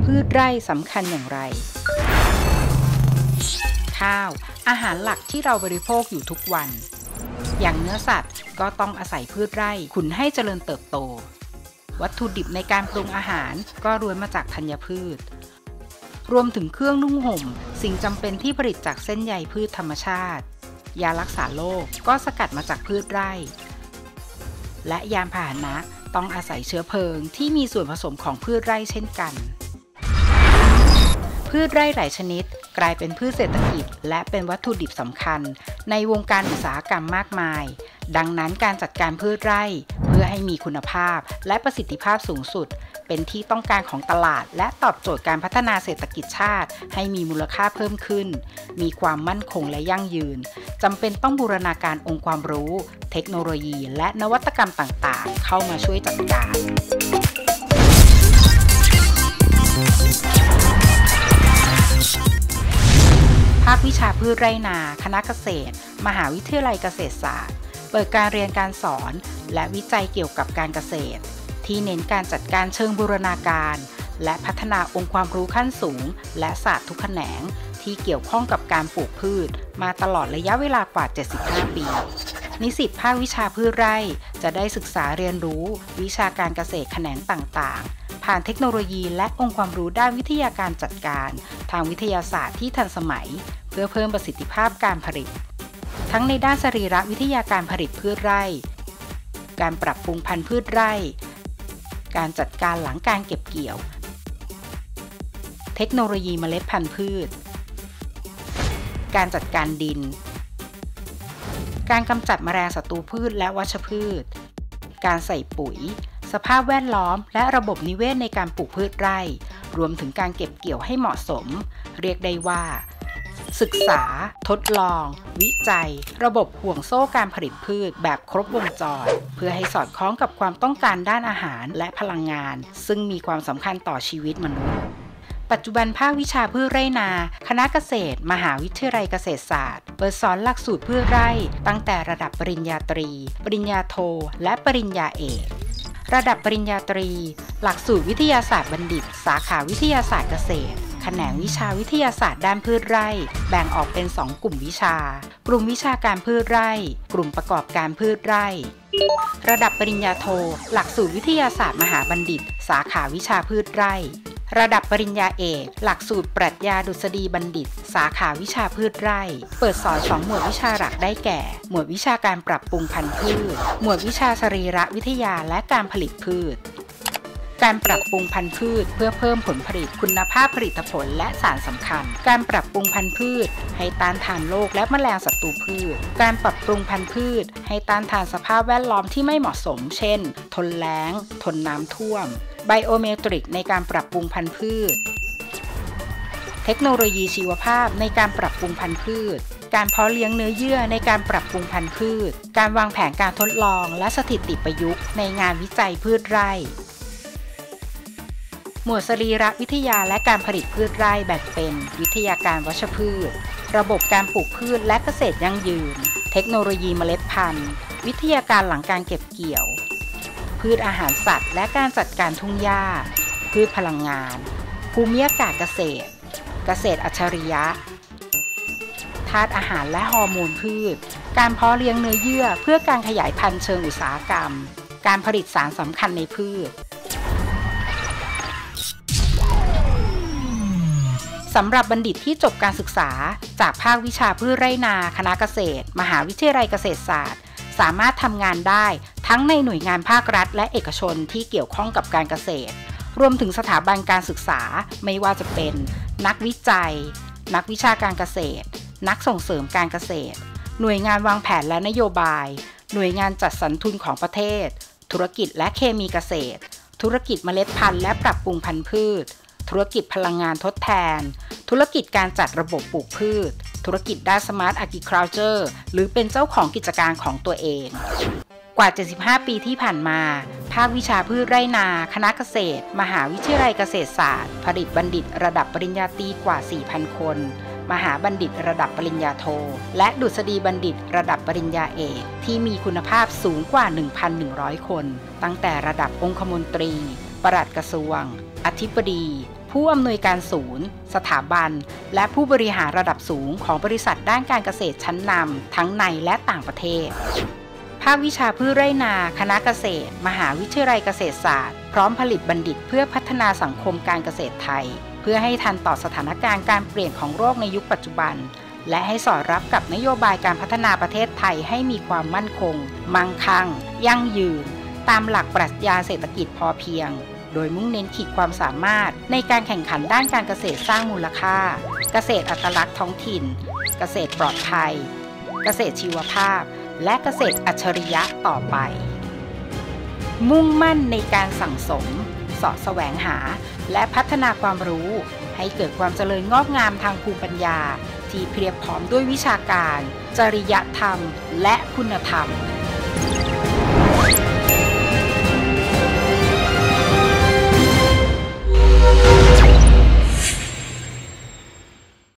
พืชไร่สำคัญอย่างไรข้าวอาหารหลักที่เราบริโภคอยู่ทุกวันอย่างเนื้อสัตว์ก็ต้องอาศัยพืชไร่ขุนให้เจริญเติบโตวัตถุดิบในการปรุงอาหารก็ล้วนมาจากธัญพืชรวมถึงเครื่องนุ่งห่มสิ่งจำเป็นที่ผลิตจากเส้นใยพืชธรรมชาติยารักษาโรคก็สกัดมาจากพืชไร่และยานพาหนะต้องอาศัยเชื้อเพลิงที่มีส่วนผสมของพืชไร่เช่นกันพืชไร่หลายชนิดกลายเป็นพืชเศรษฐกิจและเป็นวัตถุดิบสำคัญในวงการอุตสาหกรรมมากมายดังนั้นการจัดการพืชไร่เพื่อให้มีคุณภาพและประสิทธิภาพสูงสุดเป็นที่ต้องการของตลาดและตอบโจทย์การพัฒนาเศรษฐกิจชาติให้มีมูลค่าเพิ่มขึ้นมีความมั่นคงและยั่งยืนจำเป็นต้องบูรณาการองค์ความรู้เทคโนโลยีและนวัตกรรมต่างๆเข้ามาช่วยจัดการภาควิชาพืชไร่นาคณะเกษตรมหาวิทยาลัยเกษตรศาสตร์เปิดการเรียนการสอนและวิจัยเกี่ยวกับการเกษตรที่เน้นการจัดการเชิงบูรณาการและพัฒนาองค์ความรู้ขั้นสูงและศาสตร์ทุกแขนงที่เกี่ยวข้องกับการปลูกพืชมาตลอดระยะเวลากว่า75 ปีนิสิตภาควิชาพืชไร่จะได้ศึกษาเรียนรู้วิชาการเกษตรแขนงต่างๆผ่านเทคโนโลยีและองค์ความรู้ด้านวิทยาการจัดการทางวิทยาศาสตร์ที่ทันสมัยเพื่อเพิ่มประสิทธิภาพการผลิตทั้งในด้านสรีรวิทยาการผลิตพืชไร่การปรับปรุงพันธุ์พืชไร่การจัดการหลังการเก็บเกี่ยวเทคโนโลยีเมล็ดพันธุ์พืชการจัดการดินการกำจัดแมลงศัตรูพืชและวัชพืชการใส่ปุ๋ยสภาพแวดล้อมและระบบนิเวศในการปลูกพืชไร่รวมถึงการเก็บเกี่ยวให้เหมาะสมเรียกได้ว่าศึกษาทดลองวิจัยระบบห่วงโซ่การผลิตพืชแบบครบวงจรเพื่อให้สอดคล้องกับความต้องการด้านอาหารและพลังงานซึ่งมีความสำคัญต่อชีวิตมนุษย์ปัจจุบันภาควิชาพืชไร่นาคณะเกษตรมหาวิทยาลัยเกษตรศาสตร์เปิดสอนหลักสูตรพืชไร่ตั้งแต่ระดับปริญญาตรีปริญญาโทและปริญญาเอกระดับปริญญาตรีหลักสูตรวิทยาศาสตร์บัณฑิตสาขาวิทยาศาสตร์เกษตรแขนงวิชาวิทยาศาสตร์ด้านพืชไร่แบ่งออกเป็น2กลุ่มวิชากลุ่มวิชาการพืชไร่กลุ่มประกอบการพืชไร่ระดับปริญญาโทหลักสูตรวิทยาศาสตร์มหาบัณฑิตสาขาวิชาพืชไร่ระดับปริญญาเอกหลักสูตรปรัชญาดุษฎีบัณฑิตสาขาวิชาพืชไร่เปิดสอน2หมวดวิชาหลักได้แก่หมวดวิชาการปรับปรุงพันธุ์พืชหมวดวิชาสรีรวิทยาและการผลิตพืชการปรับปรุงพันธุ์พืชเพื่อเพิ่มผลผลิตคุณภาพผลิตผลและสารสำคัญการปรับปรุงพันธุ์พืชให้ต้านทานโรคและแมลงศัตรูพืชการปรับปรุงพันธุ์พืชให้ต้านทานสภาพแวดล้อมที่ไม่เหมาะสมเช่นทนแล้งทนน้ำท่วมไบโอเมตริกในการปรับปรุงพันธุ์พืชเทคโนโลยีชีวภาพในการปรับปรุงพันธุ์พืชการเพาะเลี้ยงเนื้อเยื่อในการปรับปรุงพันธุ์พืชการวางแผนการทดลองและสถิติประยุกต์ในงานวิจัยพืชไร่หมวดสรีรวิทยาและการผลิตพืชไร่แบ่งเป็นวิทยาการวัชพืชระบบการปลูกพืชและเกษตรยั่งยืนเทคโนโลยีเมล็ดพันธุ์วิทยาการหลังการเก็บเกี่ยวพืชอาหารสัตว์และการจัดการทุ่งหญ้าพืชพลังงานภูมิอากาศเกษตรเกษตรอัจฉริยะธาตุอาหารและฮอร์โมนพืชการเพาะเลี้ยงเนื้อเยื่อเพื่อการขยายพันธุ์เชิงอุตสาหกรรมการผลิตสารสำคัญในพืชสำหรับบัณฑิตที่จบการศึกษาจากภาควิชาพืชไร่นาคณะเกษตรมหาวิทยาลัยเกษตรศาสตร์สามารถทำงานได้ทั้งในหน่วยงานภาครัฐและเอกชนที่เกี่ยวข้องกับการเกษตรรวมถึงสถาบันการศึกษาไม่ว่าจะเป็นนักวิจัยนักวิชาการเกษตรนักส่งเสริมการเกษตรหน่วยงานวางแผนและนโยบายหน่วยงานจัดสรรทุนของประเทศธุรกิจและเคมีเกษตรธุรกิจเมล็ดพันธุ์และปรับปรุงพันธุ์พืชธุรกิจพลังงานทดแทนธุรกิจการจัดระบบปลูกพืชธุรกิจด้าน Smart Agriculture หรือเป็นเจ้าของกิจการของตัวเองกว่า75 ปีที่ผ่านมาภาควิชาพืชไร่นาคณะเกษตรมหาวิทยาลัยเกษตรศาสตร์ผลิตบัณฑิตระดับปริญญาตรีกว่า 4,000 คนมหาบัณฑิตระดับปริญญาโทและดุษฎีบัณฑิตระดับปริญญาเอกที่มีคุณภาพสูงกว่า 1,100 คนตั้งแต่ระดับองคมนตรีปลัดกระทรวงอธิบดีผ ผผู้อำนวยการศูนย์ สถาบันและผู้บริหารระดับสูงของบริษัทด้านการเกษตรชั้นนำทั้งในและต่างประเทศภาควิชาพืชไร่นาคณะเกษตรมหาวิทยาลัยเกษตรศาสตร์พร้อมผลิตบัณฑิตเพื่อพัฒนาสังคมการเกษตรไทยเพื่อให้ทันต่อสถานการณ์การเปลี่ยนของโลกในยุคปัจจุบันและให้สอดรับกับนโยบายการพัฒนาประเทศไทยให้มีความมั่นคงมั่งคั่งยั่งยืนตามหลักปรัชญาเศรษฐกิจพอเพียงโดยมุ่งเน้นขีดความสามารถในการแข่งขันด้านการเกษตรสร้างมูลค่าเกษตรอัตลักษณ์ท้องถิ่นเกษตรปลอดภัยเกษตรชีวภาพและเกษตรอัจฉริยะต่อไปมุ่งมั่นในการสั่งสมเสาะแสวงหาและพัฒนาความรู้ให้เกิดความเจริญงอกงามทางภูมิปัญญาที่เพียบพร้อมด้วยวิชาการจริยธรรมและคุณธรรม